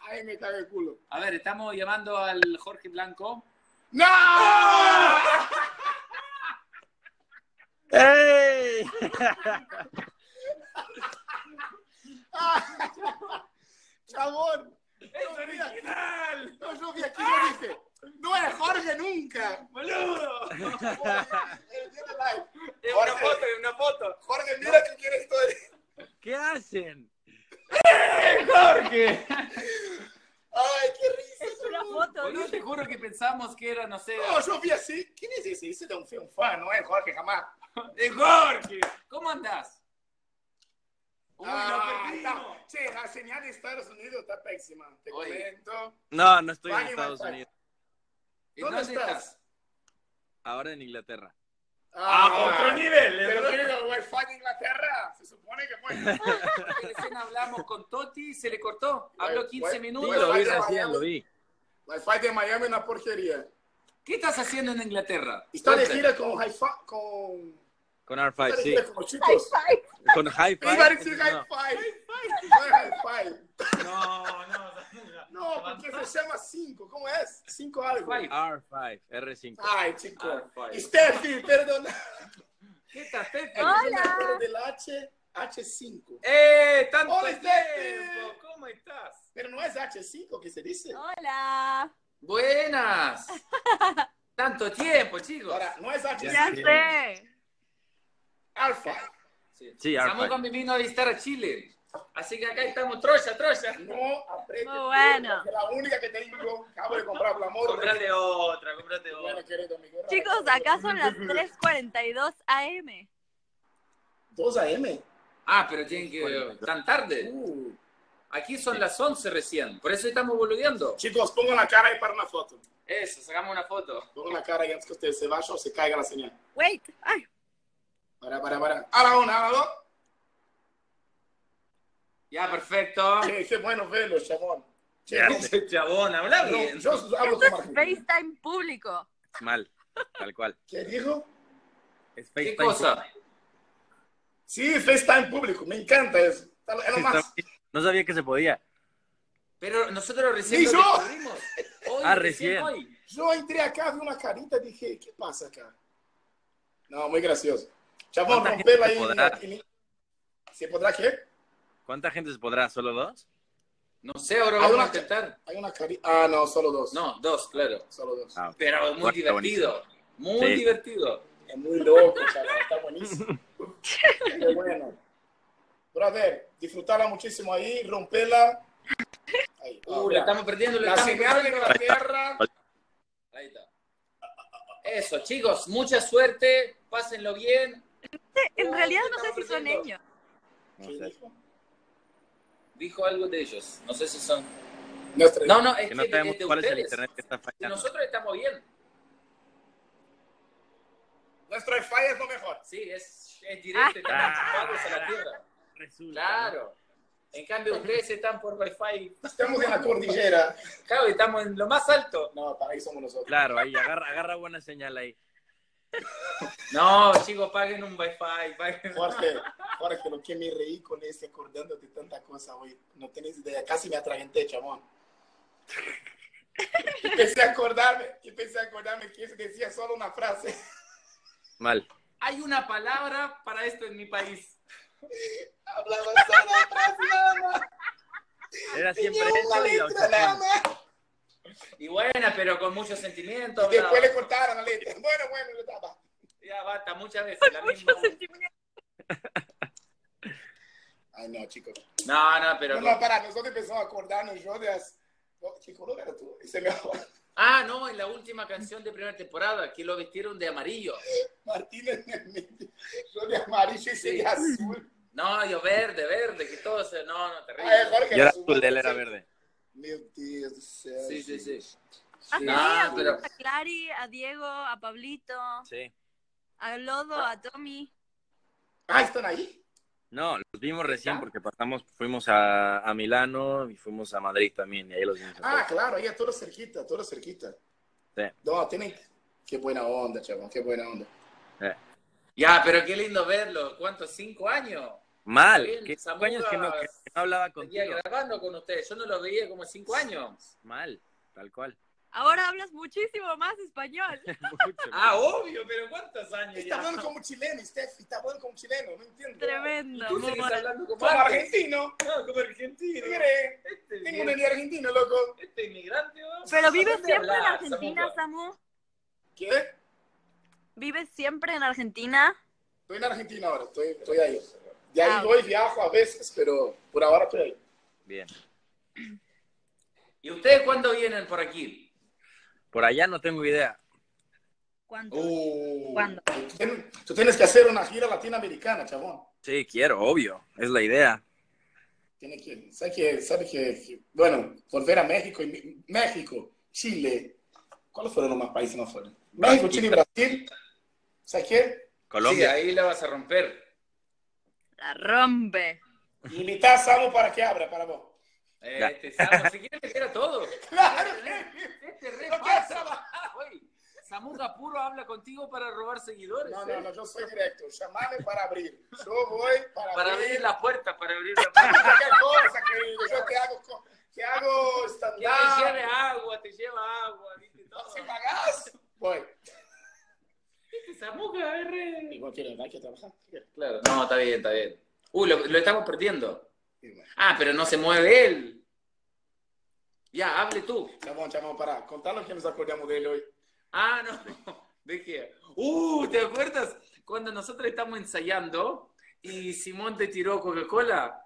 Ahí me caga el culo. A ver, estamos llamando al Jorge Blanco. ¡No! ¡Ey! ¡Chabón! ¡Es original! No, yo vi aquí y dije, no es Jorge nunca. ¡Boludo! Tiene like. Es Jorge. una foto, es una foto. Jorge, mira que quiere esto. ¿Qué hacen? ¡Jorge! Ay, qué risa. Es una foto. Boludo, te juro que pensamos que era, no sé... No, yo vi así. ¿Quién es ese? Ese de un fan, no es Jorge jamás. ¡Es Jorge! ¿Cómo andás? ¡Uy, lo Ah, perdimos! no. Che, la señal de Estados Unidos está pésima. Te Oye. comento. No, no estoy en Vale, Estados Wi-Fi. Unidos. ¿Y ¿Dónde estás? Ahora en Inglaterra. Otro nivel. ¿Pero quiere el Wi-Fi de Inglaterra? Se supone que fue. Recién hablamos con Toti, se le cortó. Habló 15 Sí, minutos. lo vi Wi-Fi de recién, Miami. lo vi. Wi-Fi de Miami es una porquería. ¿Qué estás haciendo en Inglaterra? Está de Cuéntame. gira con Hi-Fi, con... Con R5, está de sí. gira con los chicos. Con Hi-Fi. Iba a decir No. Hi-Fi. No es Hi-Fi. No. No, porque se llama 5. ¿Cómo es? 5 algo. Five. R5, R5. Ay, chico. Hi-Fi. Steffi, perdona. ¿Qué tal, Pepe? Hola. Del H5. ¡Tanto Hola, tiempo! Steffi. ¿Cómo estás? Pero no es H5 que se dice. Hola. Buenas. Tanto tiempo, chicos. Ahora, no es H5. Ya sé. Alfa. Sí, Samuca R5. me vino a visitar a Chile. Así que acá estamos, Troya. No apretes. Muy bueno. Es la única que tengo. Acabo de comprar por amor. Comprate otra. Bueno, querido amigo. Chicos, acá son las 3:42 AM. 2 AM. Ah, pero tienen que... ¿Tan tarde? Aquí son las 11 recién. Por eso estamos boludeando. Chicos, pongan la cara ahí para una foto. Eso, sacamos una foto. Pongan la cara ahí antes que ustedes se vayan o se caiga la señal. Wait. Ay. Para. A la una, a la dos. Ya, perfecto. Che, qué bueno verlo, chabón. Che, Ya no, sé. Chabón, habla no, bien. yo hablo con Martín. FaceTime público. Mal. Tal cual. ¿Qué dijo? Es ¿Qué FaceTime. cosa? Sí, FaceTime público. Me encanta eso. Es lo más. No sabía que se podía. Pero nosotros recién ¡Ni lo yo! descubrimos. Hoy, Recién. hoy. Yo entré acá, vi una carita y dije, ¿qué pasa acá? No, muy gracioso. Chabón, ¿Cuánta romperla gente ahí. se podrá? ¿Se podrá qué? ¿Cuánta gente se podrá? ¿Solo 2? No sé, ahora Hay vamos una- a intentar. Hay una carita. Ah, no, solo 2. No, 2, claro. Solo 2. Ah, Pero muy Bueno, está divertido. Muy Sí. divertido. Es muy loco, chaval. Está buenísimo. Qué bueno. Brother, disfrutarla muchísimo ahí, romperla. Ahí. La mira. estamos perdiendo. La señal de Inglaterra. Ahí está. Eso, chicos, mucha suerte. Pásenlo bien. En realidad no sé estamos si son perdiendo. ellos. no ¿Qué sé. dijo? Dijo algo de ellos. No sé si son. Nuestra- No, es Que no que sabemos es de cuál es el ustedes. internet que está Y fallando. nosotros estamos bien. Nuestro Wi-Fi es lo mejor. Sí, es directo. Estamos Ah. enchufados a la tierra. Resulta, Claro. En cambio, ustedes están por Wi-Fi. Estamos en la cordillera. Claro, estamos en lo más alto. No, para ahí somos ¿no? nosotros. Claro, ahí, agarra buena señal ahí. No, chicos, paguen un Wi-Fi. Jorge, lo que me reí con ese acordando de tanta cosa hoy. No tenés idea. Casi me atraganté, chamón. Y pensé a acordarme que eso decía solo una frase. Mal. Hay una palabra para esto en mi país. Hablaba solo una frase nada más. Era siempre Tenía una eso y la letra nada otra. más. Y buena, pero con mucho sentimiento. Y después hablaba. le cortaron la letra. Bueno, le daba. Ya basta, muchas veces la misma. Mucho sentimiento. Ay, no, chicos. No, pero. No, para, nosotros empezamos a acordarnos yo de las... ¿Qué color era tú? Y se me Ah, no, en la última canción de primera temporada, que lo vistieron de amarillo. Martínez en el medio. Yo de amarillo y ese de azul. No, yo verde, que todo se. No, terrible. Ay, Jorge, Yo era azul, azul, él era sí. verde. Meu Dios do céu. Sí. Así, Ah, a pero- a Clary, a Diego, a Pablito, Sí. a Lodo, a Tommy. Ah, ¿están ahí? No, los vimos recién ¿Ah? porque fuimos a Milano y fuimos a Madrid también y ahí los vimos. a Ah, todos. claro, ahí es todo cerquita, todo cerquita. Sí. No, tienen... Qué buena onda, chaval, qué buena onda. Ya, pero qué lindo verlo. ¿Cuántos? 5 años. Mal. Está bien, ¿Qué Samuga años que no hablaba Venía contigo? grabando con ustedes. Yo no lo veía como 5 años. Mal, tal cual. Ahora hablas muchísimo más español. Mucho. Ah, obvio, pero ¿cuántos años Está ya? hablando como chileno, Steffi, está hablando como chileno, no entiendo. Tremendo. Tú muy sigues bueno. hablando como Como antes. argentino. No, como argentino. ¿Qué crees? Este Tengo bien. un enemigo argentino, loco. Este inmigrante, ¿no? Pero vives ¿Dónde siempre en hablas, Argentina, Samuga? Samu. ¿Qué? ¿Vives siempre en Argentina? Estoy en Argentina ahora, estoy ahí. De ahí Ah, voy, viajo a veces, pero por ahora estoy ahí. Bien. ¿Y ustedes cuándo vienen por aquí? Por allá no tengo idea. ¿Cuánto? Uh, ¿Cuándo? Tú tienes que hacer una gira latinoamericana, chabón. Sí, quiero, obvio. Es la idea. Sabe que, bueno, volver a México, México, Chile. ¿Cuáles fueron los más países más fuertes? México, Chile y Brasil. ¿Sabes qué? Colombia. Sí, ahí la vas a romper. La rompe. Invita a Samu para que abra para vos. Samu, si quieres meter a todos. Claro. Este re No falso. quiero trabajar. Oye, Samuga puro habla contigo para robar seguidores. No, yo soy directo. Llamame para abrir. Yo voy Para abrir la puerta, para abrir la Para puerta. cualquier cosa, querido. Yo te hago Que te stand-up. lleve agua, te lleva agua. ¿Viste? Todo. ¿Si pagás? Voy. Este Samuga es re... Igual hay que trabajar. Claro. No, está bien, está bien. Lo estamos perdiendo. Ah, pero no se mueve él. Ya, hable tú. Chamón, pará. Contanos que nos acordamos de él hoy. Ah, no. Dije. ¿Te acuerdas cuando nosotros estamos ensayando y Simón te tiró Coca-Cola?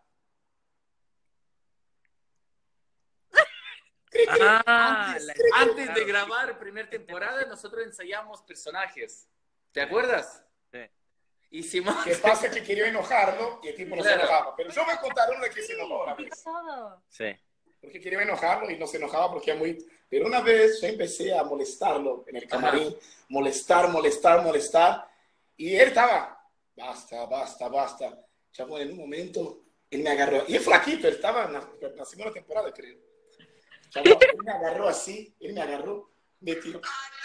Ah, Antes de grabar primera temporada, nosotros ensayamos personajes. ¿Te acuerdas? Sí. Y Simón. ¿Qué pasa? Que quería enojarlo y el tipo no se Claro. enojaba. Pero yo voy a contar una que se enojó una vez. Todo. Sí. Porque quería enojarlo y no se enojaba porque era muy... Pero una vez yo empecé a molestarlo en el camarín. Molestar. Y él estaba... Basta. Ya fue en un momento, él me agarró. Y es flaquito, él estaba en la segunda temporada, creo. Él me agarró así, me tiró.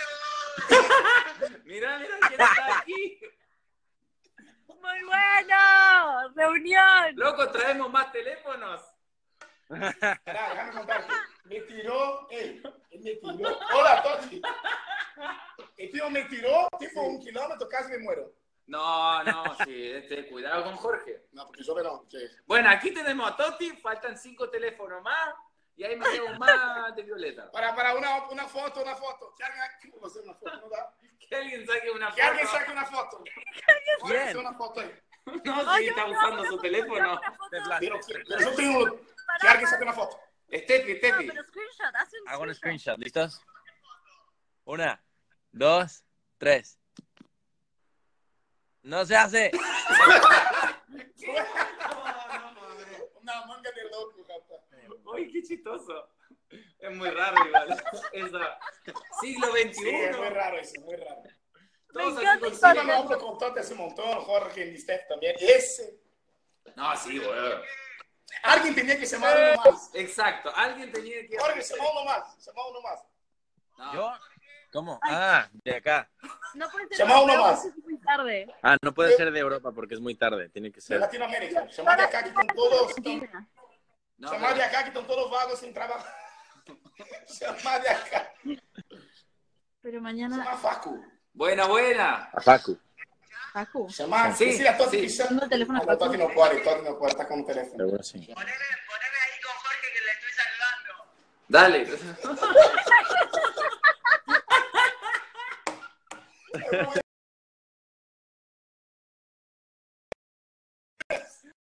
Mira, ¿quién está aquí? Muy bueno. Reunión. Loco, traemos más teléfonos. Pará, déjame contarte. Me tiró, él me tiró. Hola, Toti. El tío me tiró, tipo 1 kilómetro, casi me muero. No, sí, cuidado con Jorge. No, porque yo no. Bueno, aquí tenemos a Toti, faltan 5 teléfonos más y ahí metemos más de Violeta. Para una foto. Que alguien ¿cómo va a hacer una foto? No da. Que alguien saque una Que foto. alguien saque una foto. ¿Quién? Hacer una foto ahí. No, sí, está usando su teléfono. Pero yo tengo que alguien saque una foto. Steffi. No, pero screenshot, haz un Hago un screenshot. screenshot. ¿Listos? 1, 2, 3. No se hace. Una manga de loco, rapaz. Uy, qué chistoso. Es muy raro igual. Siglo XXI. Sí, es muy raro eso, muy raro. Todos Me aquí encanta con esta Sí, me hablo con Tote hace un montón, Jorge y Steph también. Ese. No, sí, weón. Alguien tenía que llamar uno más. Exacto. Alguien tenía que... Jorge, llama uno más. No. ¿Yo? ¿Cómo? Ah, de acá. No puede ser. Llama uno europeo más. porque es muy tarde. Ah, no puede ser de Europa porque es muy tarde. Tiene que De ser. Latinoamérica. Llama de acá que están todos. Argentina. No, Llama de acá que están todos vagos sin trabajo. Llama de acá. Pero mañana. Llama Facu. Buena. A Facu. Facu. Llama. Sí, Sí, a Toti sí. que llama. Tengo el teléfono Ah, no, Toti no puede, está con un teléfono. Seguro sí. Poneme ahí con Jorge que le estoy saludando. Dale.